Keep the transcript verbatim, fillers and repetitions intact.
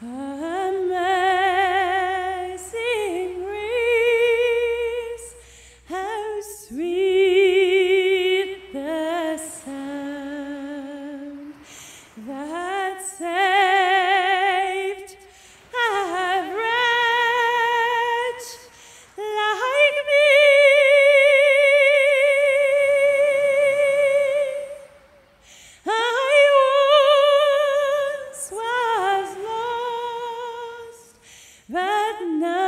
Amazing grace, how sweet the sound that saved a wretch like me. I once was lost, but now